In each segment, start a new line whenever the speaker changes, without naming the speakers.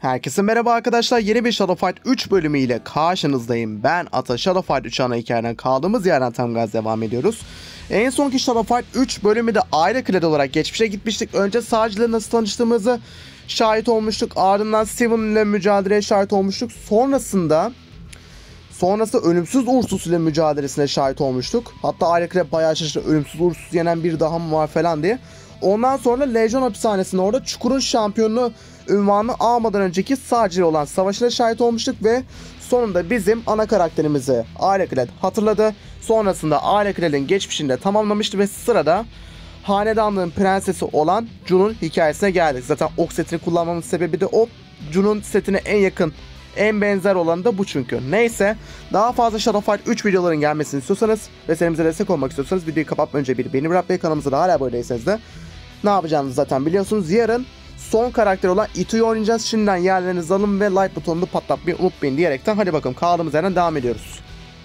Herkese merhaba arkadaşlar. Yeni bir Shadow Fight 3 bölümüyle karşınızdayım. Ben Ata. Shadow Fight 3 ana hikayeden kaldığımız yerden tam gaz devam ediyoruz. En sonki Shadow Fight 3 bölümü de aile kled olarak geçmişe gitmiştik. Önce Sarge ile nasıl tanıştığımızı şahit olmuştuk. Ardından Steven ile mücadeleye şahit olmuştuk. Sonrasında ölümsüz Ursus ile mücadelesine şahit olmuştuk. Hatta aile kled bayağı şaşırdı. Ölümsüz Ursus yenen bir daha mı var falan diye. Ondan sonra Legion hapishanesinde orada Çukur'un şampiyonu ünvanını almadan önceki Sarge ile olan savaşına şahit olmuştuk ve sonunda bizim ana karakterimizi Aile Kled hatırladı. Sonrasında Aile Kled'in geçmişini de tamamlamıştı ve sırada hanedanlığın prensesi olan Jun'un hikayesine geldik. Zaten ok setini kullanmamın sebebi de o. Jun'un setine en yakın, en benzer olan da bu çünkü. Neyse, daha fazla Shadow Fight 3 videoların gelmesini istiyorsanız ve serimize destek olmak istiyorsanız videoyu kapatmadan önce bir beğeni bırakmayı, kanalımıza da hala abone değilseniz de ne yapacağınızı zaten biliyorsunuz. Yarın son karakter olan Ito'yu oynayacağız. Şimdiden yerlerinizi alın ve like butonunu patlatmayı unutmayın diyerekten hadi bakalım kaldığımız yerden devam ediyoruz.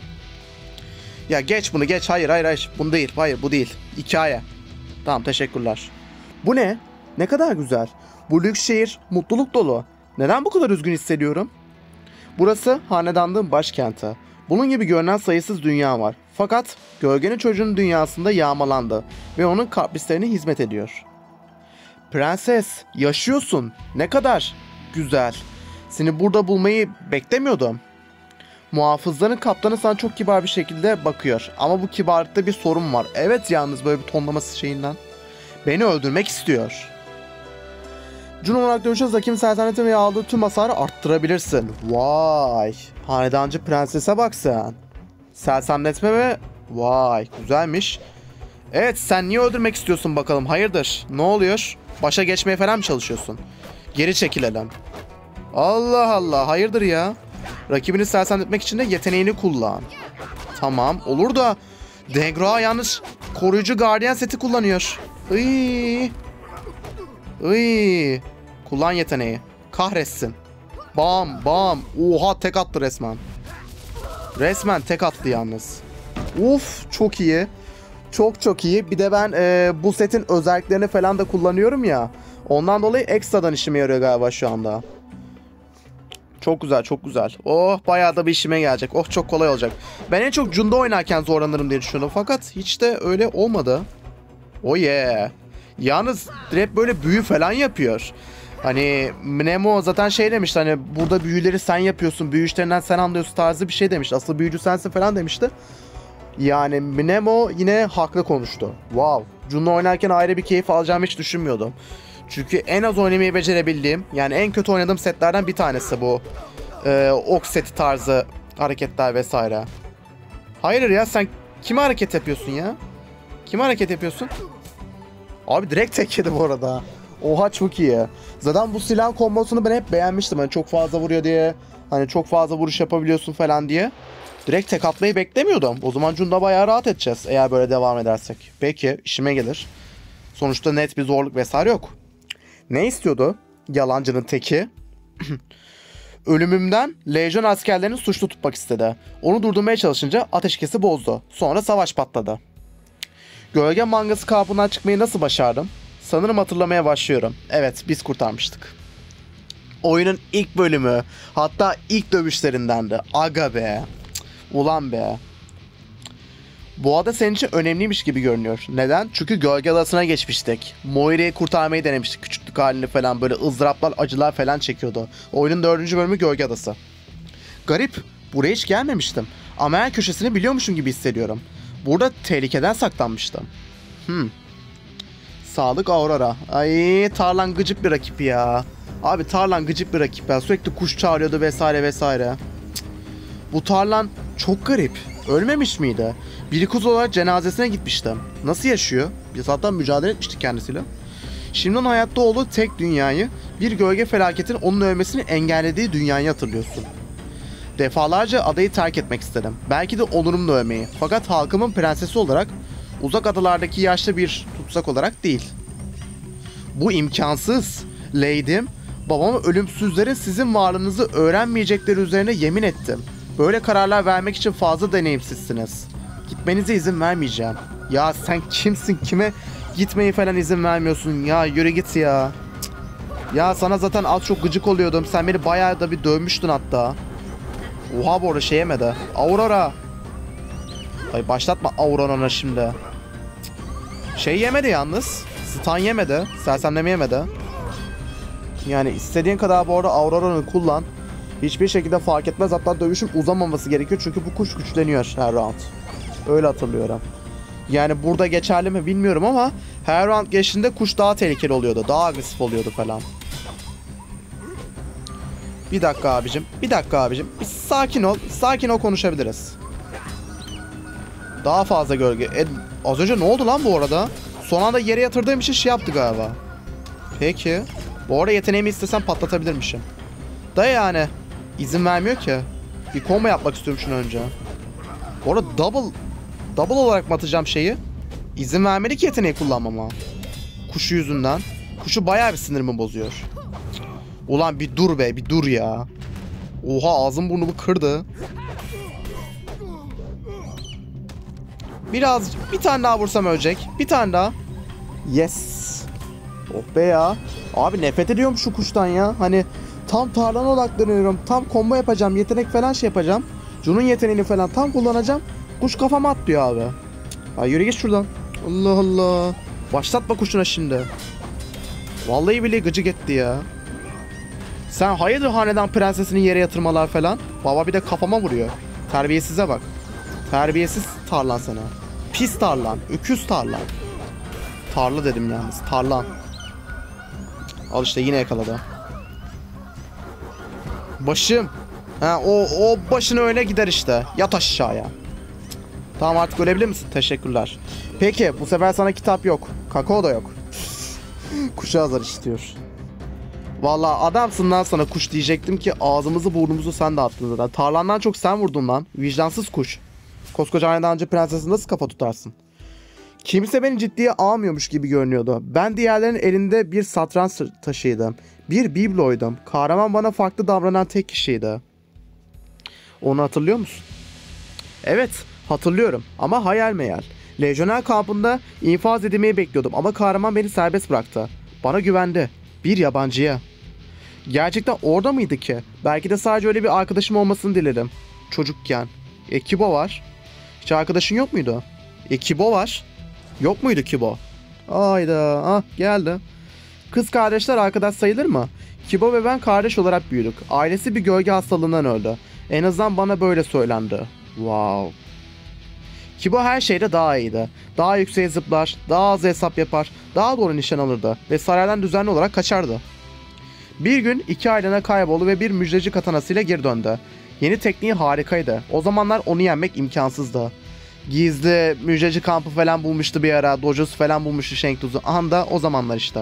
Ya geç bunu geç. Hayır. Bunu değil. Hayır bu değil. Hikaye. Tamam teşekkürler. Bu ne? Ne kadar güzel. Bu lüks şehir mutluluk dolu. Neden bu kadar üzgün hissediyorum? Burası hanedanlığın başkenti. Bunun gibi görünen sayısız dünya var. Fakat gölgenin çocuğunun dünyasında yağmalandı ve onun kaprislerine hizmet ediyor. Prenses, yaşıyorsun. Ne kadar güzel. Seni burada bulmayı beklemiyordum. Muhafızların kaptanı sana çok kibar bir şekilde bakıyor. Ama bu kibarlıkta bir sorun var. Evet, yalnız böyle bir tonlaması şeyinden. Beni öldürmek istiyor. Jun olarak dövüşeceğiz. Rakibin sersaneti ve aldığı tüm hasarı arttırabilirsin. Vay. Hanedancı prensese bak sen. Sersemletme ve... Vay, güzelmiş. Evet, sen niye öldürmek istiyorsun bakalım? Hayırdır? Ne oluyor? Başa geçmeye falan mı çalışıyorsun? Geri çekilelim. Allah Allah, hayırdır ya? Rakibini sersemletmek için de yeteneğini kullan. Tamam, olur da Dengroa yalnız koruyucu gardiyan seti kullanıyor. Iy. Kullan yeteneği. Kahretsin. Bam. Oha, tek attı resmen. Resmen tek attı yalnız. Uf, çok iyi. Çok iyi. Bir de ben bu setin özelliklerini falan da kullanıyorum ya. Ondan dolayı ekstradan işime yarıyor galiba şu anda. Çok güzel. Oh, bayağı da bir işime gelecek. Oh, çok kolay olacak. Ben en çok Jun'da oynarken zorlanırım diye düşünüyorum. Fakat hiç de öyle olmadı. Oh yeah. Yalnız direkt böyle büyü falan yapıyor. Hani Mnemo zaten şey demişti, hani burada büyüleri sen yapıyorsun, büyü işlerinden sen anlıyorsun tarzı bir şey demişti. Asıl büyücü sensin falan demişti. Yani Mnemo yine haklı konuştu. Wow. Jun'la oynarken ayrı bir keyif alacağımı hiç düşünmüyordum. Çünkü en az oynamayı becerebildiğim, yani en kötü oynadığım setlerden bir tanesi bu. Ok seti tarzı hareketler vesaire. Hayır ya, sen kime hareket yapıyorsun ya? Kime hareket yapıyorsun? Abi direkt tek yedi bu arada. Oha, çok iyi. Zaten bu silah kombosunu ben hep beğenmiştim. Hani çok fazla vuruyor diye. Hani çok fazla vuruş yapabiliyorsun falan diye. Direkt tek atmayı beklemiyordum. O zaman Jun'da bayağı rahat edeceğiz eğer böyle devam edersek. Peki, işime gelir. Sonuçta net bir zorluk vesaire yok. Ne istiyordu yalancının teki? Ölümümden Legion askerlerini suçlu tutmak istedi. Onu durdurmaya çalışınca ateşkesi bozdu. Sonra savaş patladı. Gölge mangası kabuğundan çıkmayı nasıl başardım? Sanırım hatırlamaya başlıyorum. Evet, biz kurtarmıştık. Oyunun ilk bölümü, hatta ilk dövüşlerindendi. Aga be. Ulan be. Bu ada senin için önemliymiş gibi görünüyor. Neden? Çünkü Gölge Adası'na geçmiştik. Moira'yı kurtarmayı denemiştik. Küçüklük halini falan, böyle ızdıraplar, acılar falan çekiyordu. Oyunun 4. bölümü Gölge Adası. Garip. Buraya hiç gelmemiştim. Ama her köşesini biliyormuşum gibi hissediyorum. Burada tehlikeden saklanmıştım. Sağlık Aurora. Ay, Tarlan gıcık bir rakip ya. Abi Tarlan gıcık bir rakip ya. Sürekli kuş çağırıyordu vesaire. Cık. Bu Tarlan çok garip. Ölmemiş miydi? Bir kuz olarak cenazesine gitmiştim. Nasıl yaşıyor? Biz zaten mücadele etmiştik kendisiyle. Şimdi onun hayatta olduğu tek dünyayı, bir gölge felaketinin onun ölmesini engellediği dünyayı hatırlıyorsun. Defalarca adayı terk etmek istedim. Belki de onurumla ölmeyi. Fakat halkımın prensesi olarak, uzak adalardaki yaşlı bir tutsak olarak değil. Bu imkansız. Lady'm, babama ölümsüzlerin sizin varlığınızı öğrenmeyecekleri üzerine yemin ettim. Böyle kararlar vermek için fazla deneyimsizsiniz. Gitmenize izin vermeyeceğim. Ya sen kimsin? Kime gitmeyi falan izin vermiyorsun? Ya yürü git ya. Cık. Ya sana zaten az çok gıcık oluyordum. Sen beni bayağı da bir dövmüştün hatta. Oha bu arada şey yemedi. Aurora. Ay başlatma Aurora'na şimdi. Şey yemedi yalnız. Stun yemedi. Sersemleme yemedi. Yani istediğin kadar bu arada Aurora'nı kullan. Hiçbir şekilde fark etmez. Hatta dövüşün uzamaması gerekiyor. Çünkü bu kuş güçleniyor her round. Öyle hatırlıyorum. Yani burada geçerli mi bilmiyorum ama her round geçtiğinde kuş daha tehlikeli oluyordu. Daha agresif oluyordu falan. Bir dakika abicim. Bir dakika abicim. Bir sakin ol. Sakin ol konuşabiliriz. Daha fazla gölge. Az önce ne oldu lan bu arada? Son anda yere yatırdığım için şey yaptı galiba. Peki. Bu arada yeteneğimi istesem patlatabilirmişim. Da yani. İzin vermiyor ki. Bir combo yapmak istiyorum şunu önce. Bu arada double olarak mı atacağım şeyi? İzin vermedi ki yeteneği kullanmama. Kuşu yüzünden. Kuşu bayağı bir sinirimi bozuyor. Ulan bir dur be, bir dur ya. Oha ağzım burnumu kırdı. Bir tane daha vursam ölecek. Bir tane daha. Yes. Oh be ya. Abi nefret ediyorum şu kuştan ya. Hani tam tarlana odaklanıyorum. Tam combo yapacağım. Yetenek falan şey yapacağım. Jun'un yeteneğini falan tam kullanacağım. Kuş kafama atlıyor abi. Ay yürü git şuradan. Allah Allah. Başlatma kuşuna şimdi. Vallahi bile gıcık etti ya. Sen hayırdır hanedan prensesini yere yatırmalar falan. Baba bir de kafama vuruyor. Terbiyesize bak. Terbiyesiz tarlan sana. Pis tarlan. Öküz tarlan. Tarla dedim yalnız. Tarlan. Al işte yine yakaladı. Başım. Ha, o başını öyle gider işte. Yat aşağıya. Tamam artık ölebilir misin? Teşekkürler. Peki bu sefer sana kitap yok. Kakao da yok. Kuşa azar istiyor. Vallahi adamsın lan sana kuş diyecektim ki ağzımızı burnumuzu sen de attın zaten. Tarlandan çok sen vurdun lan. Vicdansız kuş. Koskoca hanedan önce prensesi nasıl kafa tutarsın? Kimse beni ciddiye almıyormuş gibi görünüyordu. Ben diğerlerinin elinde bir satranç taşıydım. Bir bibloydum. Kahraman bana farklı davranan tek kişiydi. Onu hatırlıyor musun? Evet, hatırlıyorum ama hayal meyal. Lejyoner kampında infaz edilmeyi bekliyordum ama kahraman beni serbest bıraktı. Bana güvendi. Bir yabancıya. Gerçekten orada mıydı ki? Belki de sadece öyle bir arkadaşım olmasını dilerim. Çocukken. Kibo var. Hiç arkadaşın yok muydu? Kibo var. Yok muydu Kibo? Hayda. Ah geldi. Kız kardeşler arkadaş sayılır mı? Kibo ve ben kardeş olarak büyüdük. Ailesi bir gölge hastalığından öldü. En azından bana böyle söylendi. Wow. Kibo her şeyde daha iyiydi. Daha yükseğe zıplar, daha az hesap yapar, daha doğru nişan alırdı ve saraydan düzenli olarak kaçardı. Bir gün 2 aylığına kayboldu ve bir müjdeci katanasıyla geri döndü. Yeni tekniği harikaydı. O zamanlar onu yenmek imkansızdı. Gizli müjdeci kampı falan bulmuştu bir ara. Dojos falan bulmuştu Shenktuz'u. Anda o zamanlar işte.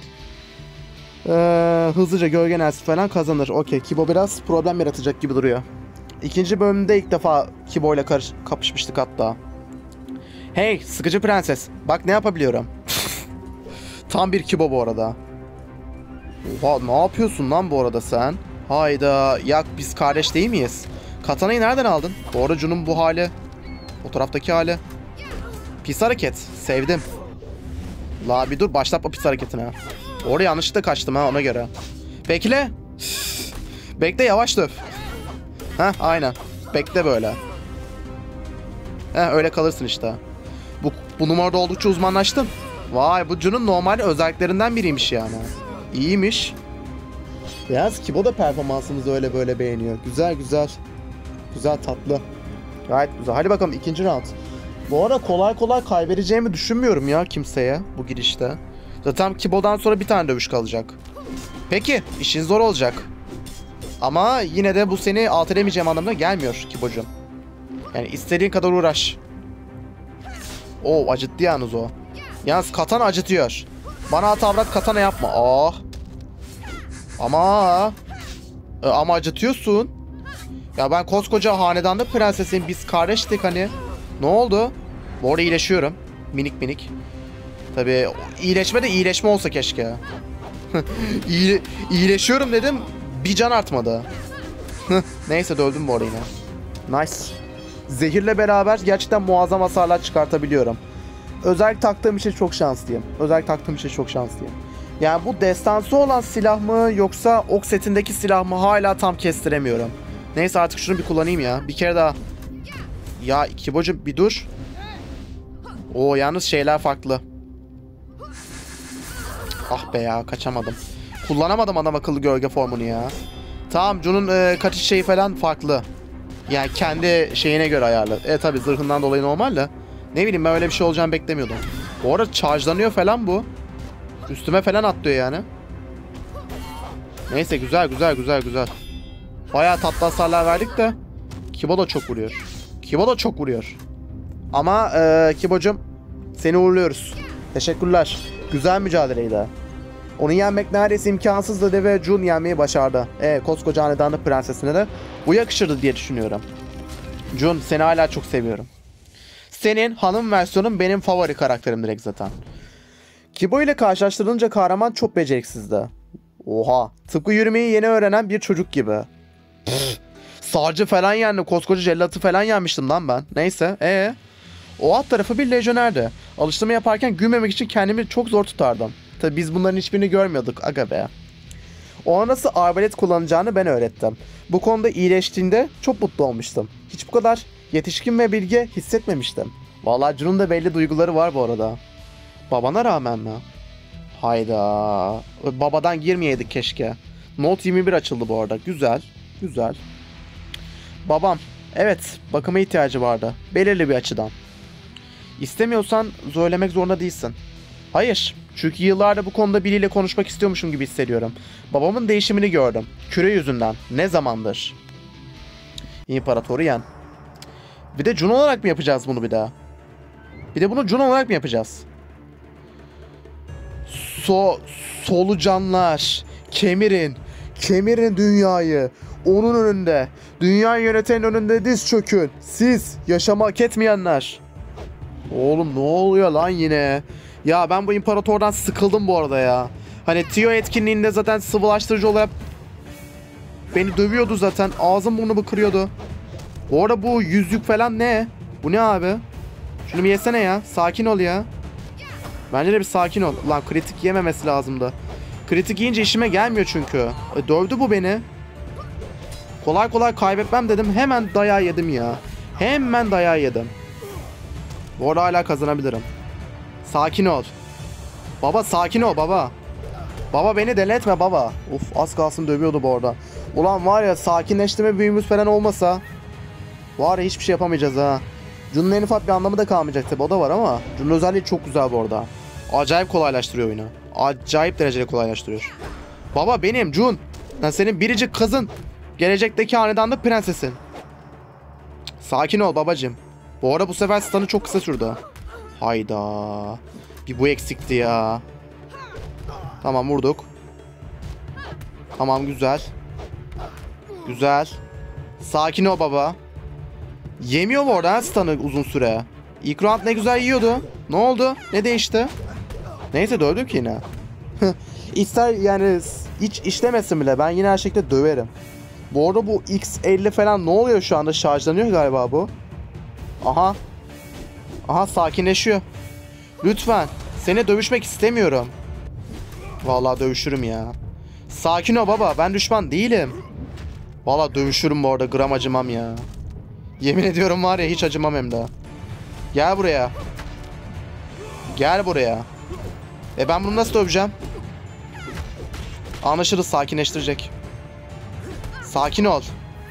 Hızlıca gölge nersi falan kazanır. Okey. Kibo biraz problem yaratacak gibi duruyor. İkinci bölümde ilk defa Kibo ile kapışmıştık hatta. Hey sıkıcı prenses. Bak ne yapabiliyorum. Tam bir Kibo bu arada. Oha ne yapıyorsun lan bu arada sen? Hayda. Ya biz kardeş değil miyiz? Katanayı nereden aldın? Bu arada Jun'un bu hali. O taraftaki hali. Pis hareket. Sevdim. La bir dur başlatma pis hareketine. Oraya yanlışlıkla kaçtım ha ona göre. Bekle. Bekle yavaş döv. Heh aynen. Bekle böyle. Öyle kalırsın işte. Bu numarada oldukça uzmanlaştım. Vay bu Jun'un normal özelliklerinden biriymiş yani. İyiymiş. Yalnız Kibo da performansımızı öyle böyle beğeniyor. Güzel güzel. Güzel tatlı. Gayet güzel. Hadi bakalım ikinci round. Bu arada kolay kolay kaybedeceğimi düşünmüyorum ya kimseye bu girişte. Zaten Kibo'dan sonra bir tane dövüş kalacak. Peki işin zor olacak. Ama yine de bu seni alt edemeyeceğim anlamına gelmiyor Kibo'cum. Yani istediğin kadar uğraş. Oo acıttı yalnız o. Yalnız katana acıtıyor. Bana atavrat katana yapma. Ah. Ama acıtıyorsun. Ya ben koskoca hanedanda prensesim. Biz kardeştik hani. Ne oldu? Bu arada iyileşiyorum. Minik minik. Tabii iyileşme de iyileşme olsa keşke. İyileşiyorum dedim. Bir can artmadı. Neyse döldüm bu arada yine. Nice. Zehirle beraber gerçekten muazzam hasarlar çıkartabiliyorum. Özellik taktığım için çok şanslıyım. Yani bu destansı olan silah mı yoksa ok setindeki silah mı hala tam kestiremiyorum. Neyse artık şunu bir kullanayım ya. Bir kere daha. Ya Kibo'cum bir dur. Oo yalnız şeyler farklı. Ah be ya kaçamadım. Kullanamadım adam akıllı gölge formunu ya. Tamam Jun'un kaçış şeyi falan farklı. Yani kendi şeyine göre ayarlı. Tabi zırhından dolayı normal de. Ne bileyim ben öyle bir şey olacağını beklemiyordum. Bu arada charge'lanıyor falan bu. Üstüme falan atlıyor yani. Neyse güzel. Bayağı tatlı hasarlar verdik de. Kibo da çok vuruyor. Ama Kibo'cum seni uğurluyoruz. Teşekkürler. Güzel mücadeleydi. Onu yenmek neredeyse imkansızdı de ve Jun yenmeyi başardı. Koskoca hanedanlık prensesine de bu yakışırdı diye düşünüyorum. Jun seni hala çok seviyorum. Senin hanım versiyonun benim favori karakterim direkt zaten. Kibo ile karşılaştırılınca kahraman çok beceriksizdi. Oha, tıpkı yürümeyi yeni öğrenen bir çocuk gibi. Sarcı falan yendi, koskoca cellatı falan yenmiştim lan ben. Neyse, o alt tarafı bir lejyonerdi. Alıştırma yaparken gülmemek için kendimi çok zor tutardım. Tabi biz bunların hiçbirini görmüyorduk, aga be. Ona nasıl arbalet kullanacağını ben öğrettim. Bu konuda iyileştiğinde çok mutlu olmuştum. Hiç bu kadar yetişkin ve bilge hissetmemiştim. Vallahi Jun'un da belli duyguları var bu arada. Babana rağmen mi? Hayda. Babadan girmeyeydik keşke. Note 21 açıldı bu arada. Güzel. Babam. Evet, bakıma ihtiyacı vardı. Belirli bir açıdan. İstemiyorsan söylemek zorunda değilsin. Hayır. Çünkü yıllardır bu konuda biriyle konuşmak istiyormuşum gibi hissediyorum. Babamın değişimini gördüm. Küre yüzünden. Ne zamandır? İmparatoru yen. Bir de Jun olarak mı yapacağız bunu bir daha? Bir de bunu Jun olarak mı yapacağız? Solucanlar. Kemirin dünyayı. Onun önünde. Dünyayı yönetenin önünde diz çökün. Siz yaşamak hak etmeyenler. Oğlum ne oluyor lan yine? Ya ben bu imparatordan sıkıldım bu arada ya. Hani Tio etkinliğinde zaten sıvılaştırıcı olarak beni dövüyordu zaten. Ağzım burnumu kırıyordu. Bu arada bu yüzük falan ne? Bu ne abi? Şunu bir yesene ya. Sakin ol ya. Bence de bir sakin ol. Lan kritik yememesi lazımdı. Kritik yiyince işime gelmiyor çünkü. Dövdü bu beni. Kolay kolay kaybetmem dedim. Hemen dayağı yedim ya. Bu arada hala kazanabilirim. Sakin ol. Baba sakin ol baba. Baba beni deli etme baba. Uf az kalsın dövüyordu bu arada. Ulan var ya sakinleştirme büyümüz falan olmasa. Var ya hiçbir şey yapamayacağız ha. Jun'un en ufak bir anlamı da kalmayacak tabi o da var ama. Jun'un özelliği çok güzel bu arada. Acayip kolaylaştırıyor oyunu. Acayip derecede kolaylaştırıyor. Baba benim Jun. Ben senin biricik kızın. Gelecekteki hanedanlık prensesin. Sakin ol babacım. Bu arada bu sefer stun'ı çok kısa sürdü. Hayda. Bir bu eksikti ya. Tamam vurduk. Tamam güzel. Sakin ol baba. Yemiyor bu arada stun'ı uzun süre. İlk round ne güzel yiyordu. Ne oldu? Ne değişti? Neyse dövdük yine. İster yani hiç işlemesin bile ben yine her şekilde döverim. Bu arada bu X50 falan ne oluyor şu anda? Şarjlanıyor galiba bu. Aha sakinleşiyor. Lütfen. Seni dövüşmek istemiyorum. Vallahi dövüşürüm ya. Sakin ol baba. Ben düşman değilim. Vallahi dövüşürüm bu arada. Gram acımam ya. Yemin ediyorum var ya hiç acımam hem de. Gel buraya. Ben bunu nasıl döveceğim? Anlaşırız sakinleştirecek. Sakin ol.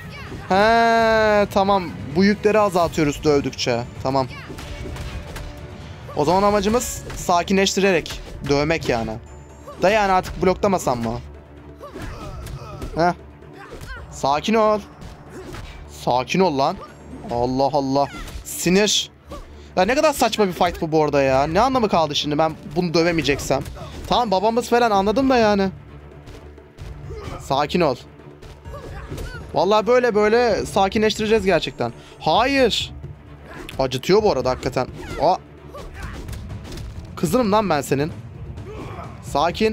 Tamam. Bu yükleri azaltıyoruz dövdükçe. Tamam. O zaman amacımız sakinleştirerek dövmek yani. Da yani artık bloklamasam mı? Sakin ol. Sakin ol lan. Allah Allah. Sinir. Ya ne kadar saçma bir fight bu arada ya. Ne anlamı kaldı şimdi ben bunu dövemeyeceksem. Tamam babamız falan anladım da yani. Sakin ol. Vallahi böyle sakinleştireceğiz gerçekten. Hayır. Acıtıyor bu arada hakikaten. Kızınım lan ben senin. Sakin.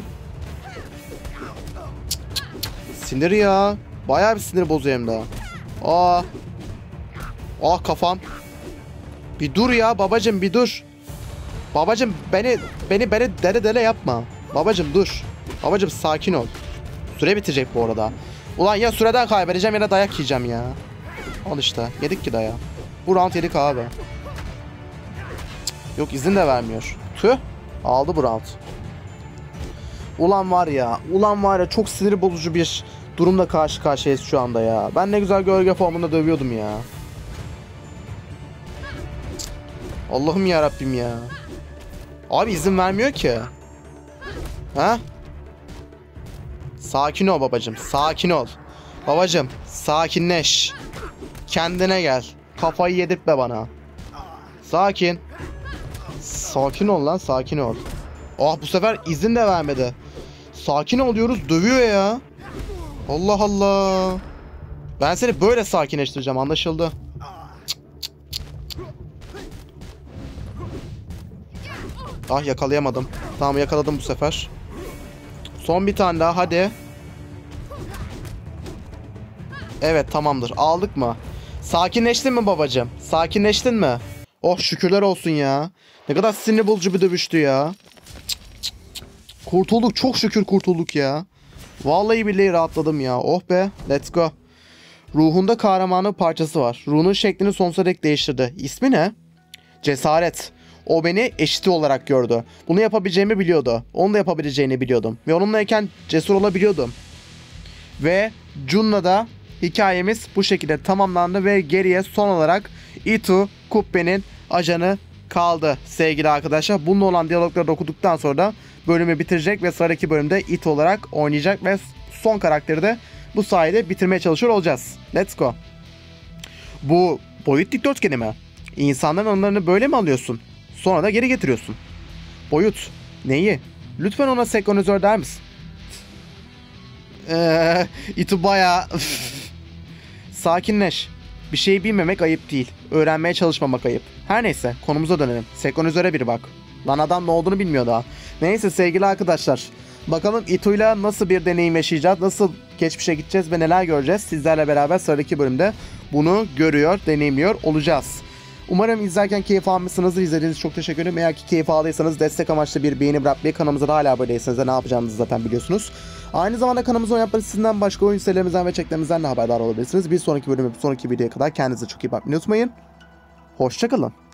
Sinir ya. Bayağı bir sinir bozuyor hem daha. Kafam. Bir dur ya babacım bir dur. Babacım beni dele yapma. Babacım dur. Babacım sakin ol. Süre bitecek bu arada. Ulan ya süreden kaybedeceğim ya da dayak yiyeceğim ya. Al işte. Yedik ki dayağı. Bu round yedik abi. Cık, yok izin de vermiyor. Tüh. Aldı bu round. Ulan var ya. Ulan var ya çok sinir bozucu bir durumla karşı karşıyayız şu anda ya. Ben ne güzel gölge formunda dövüyordum ya. Cık. Allah'ım yarabbim ya. Abi izin vermiyor ki. Ha? Sakin ol babacım. Sakin ol. Babacım sakinleş. Kendine gel. Kafayı yedirtme bana. Sakin. Sakin ol lan, sakin ol. Ah bu sefer izin de vermedi. Sakin ol diyoruz, dövüyor ya. Allah Allah. Ben seni böyle sakinleştireceğim, anlaşıldı. Ah yakalayamadım. Tamam yakaladım bu sefer. Son bir tane daha hadi. Evet tamamdır. Aldık mı? Sakinleştin mi babacığım? Sakinleştin mi? Oh şükürler olsun ya. Ne kadar sinir bozucu bir dövüştü ya. Kurtulduk. Çok şükür kurtulduk ya. Vallahi billahi rahatladım ya. Oh be. Let's go. Ruhunda kahramanın parçası var. Ruhunun şeklini sonsuza dek değiştirdi. İsmi ne? Cesaret. O beni eşiti olarak gördü. Bunu yapabileceğimi biliyordu. Onu da yapabileceğini biliyordum. Ve onunlayken cesur olabiliyordum. Ve Junna'da hikayemiz bu şekilde tamamlandı ve geriye son olarak Itu Kubbe'nin ajanı kaldı sevgili arkadaşlar. Bununla olan diyalogları da okuduktan sonra da bölümü bitirecek ve sıradaki bölümde Itu olarak oynayacak ve son karakteri de bu sayede bitirmeye çalışıyor olacağız. Let's go. Bu boyut dikdörtgeni mi? İnsanların anılarını böyle mi alıyorsun? Sonra da geri getiriyorsun. Boyut. Neyi? Lütfen ona senkronizör der misin? Itu bayağı... Sakinleş. Bir şeyi bilmemek ayıp değil. Öğrenmeye çalışmamak ayıp. Her neyse konumuza dönelim. Senkronizöre bir bak. Lan adam ne olduğunu bilmiyor daha. Neyse sevgili arkadaşlar. Bakalım Itu'yla nasıl bir deneyim yaşayacağız? Nasıl geçmişe gideceğiz ve neler göreceğiz? Sizlerle beraber sıradaki bölümde bunu görüyor, deneyimliyor olacağız. Umarım izlerken keyif almışsınızdır. İzlediğiniz için çok teşekkür ederim. Eğer ki keyif aldıysanız destek amaçlı bir beğeni bırakmayı, kanalımıza da hala abone değilseniz de ne yapacağınızı zaten biliyorsunuz. Aynı zamanda kanalımıza oynatmak sizden başka oyun serilerimizden ve çeklerimizden de haberdar olabilirsiniz. Bir sonraki bölüme, bir sonraki videoya kadar kendinize çok iyi bakmayı unutmayın. Hoşçakalın.